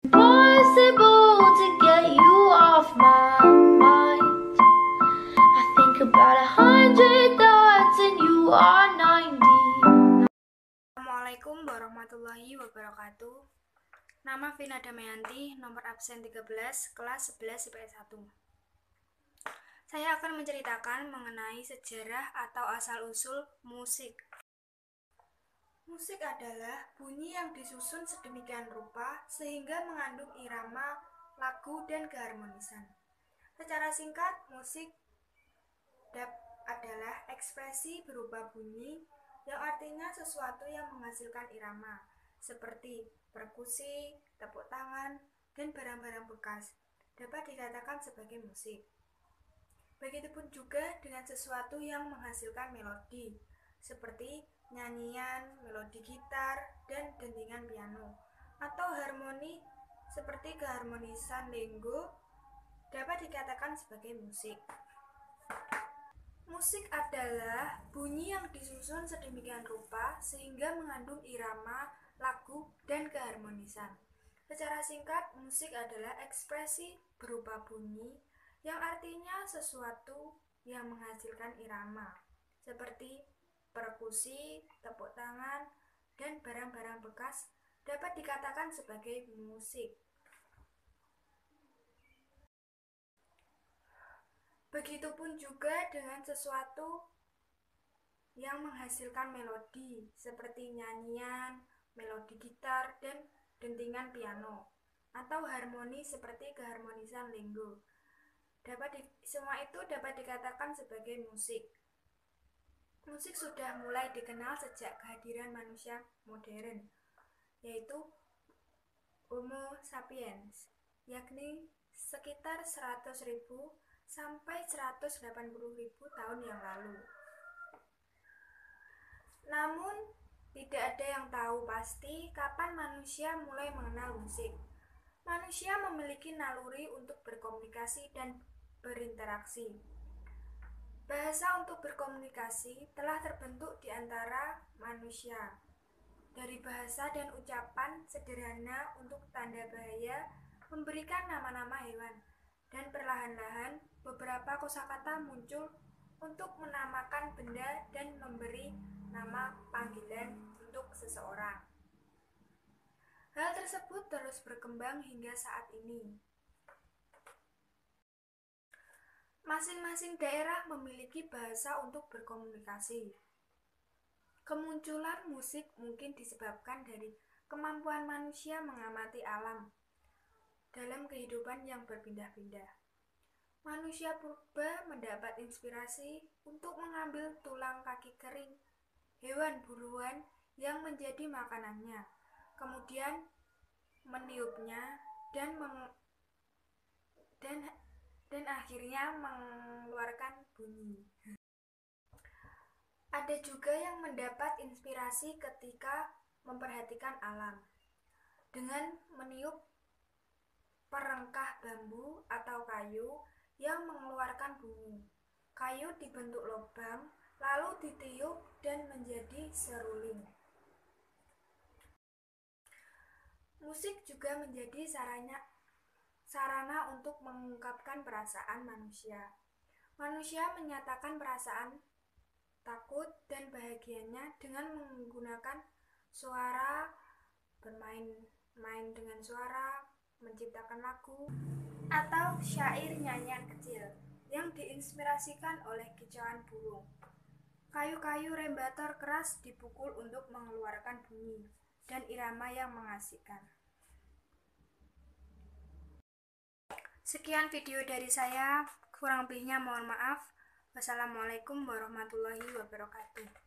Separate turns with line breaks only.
Possible to get you off my mind. I think about 100 thoughts and you are 90.
Assalamualaikum warahmatullahi wabarakatuh. Nama Vina Damayanti, nomor absen 13, kelas 11 IPS 1. Saya akan menceritakan mengenai sejarah atau asal-usul musik. Musik adalah bunyi yang disusun sedemikian rupa sehingga mengandung irama, lagu, dan keharmonisan. Secara singkat, musik adalah ekspresi berupa bunyi yang artinya sesuatu yang menghasilkan irama, seperti perkusi, tepuk tangan, dan barang-barang bekas, dapat dikatakan sebagai musik. Begitupun juga dengan sesuatu yang menghasilkan melodi, seperti nyanyian, melodi gitar, dan dentingan piano, atau harmoni seperti keharmonisan lenggo dapat dikatakan sebagai musik. Musik adalah bunyi yang disusun sedemikian rupa sehingga mengandung irama, lagu, dan keharmonisan. Secara singkat, musik adalah ekspresi berupa bunyi yang artinya sesuatu yang menghasilkan irama, seperti perkusi, tepuk tangan, dan barang-barang bekas dapat dikatakan sebagai musik. Begitupun juga dengan sesuatu yang menghasilkan melodi, seperti nyanyian, melodi gitar, dan dentingan piano, atau harmoni seperti keharmonisan lenggo. Semua itu dapat dikatakan sebagai musik. Musik sudah mulai dikenal sejak kehadiran manusia modern, yaitu Homo sapiens, yakni sekitar 100.000 sampai 180.000 tahun yang lalu. Namun, tidak ada yang tahu pasti kapan manusia mulai mengenal musik. Manusia memiliki naluri untuk berkomunikasi dan berinteraksi. Bahasa untuk berkomunikasi telah terbentuk di antara manusia. Dari bahasa dan ucapan sederhana untuk tanda bahaya, memberikan nama-nama hewan, dan perlahan-lahan beberapa kosakata muncul untuk menamakan benda dan memberi nama panggilan untuk seseorang. Hal tersebut terus berkembang hingga saat ini. Masing-masing daerah memiliki bahasa untuk berkomunikasi. Kemunculan musik mungkin disebabkan dari kemampuan manusia mengamati alam dalam kehidupan yang berpindah-pindah. Manusia purba mendapat inspirasi untuk mengambil tulang kaki kering hewan buruan yang menjadi makanannya, kemudian meniupnya dan akhirnya mengeluarkan bunyi. Ada juga yang mendapat inspirasi ketika memperhatikan alam dengan meniup perengkah bambu atau kayu yang mengeluarkan bunyi. Kayu dibentuk lubang, lalu ditiup dan menjadi seruling. Musik juga menjadi sarana untuk mengungkapkan perasaan manusia. Manusia menyatakan perasaan takut dan bahagianya dengan menggunakan suara, bermain dengan suara, menciptakan lagu, atau syair nyanyian kecil yang diinspirasikan oleh kicauan burung. Kayu-kayu rembator keras dipukul untuk mengeluarkan bunyi dan irama yang mengasihkan. Sekian video dari saya, kurang lebihnya mohon maaf. Wassalamualaikum warahmatullahi wabarakatuh.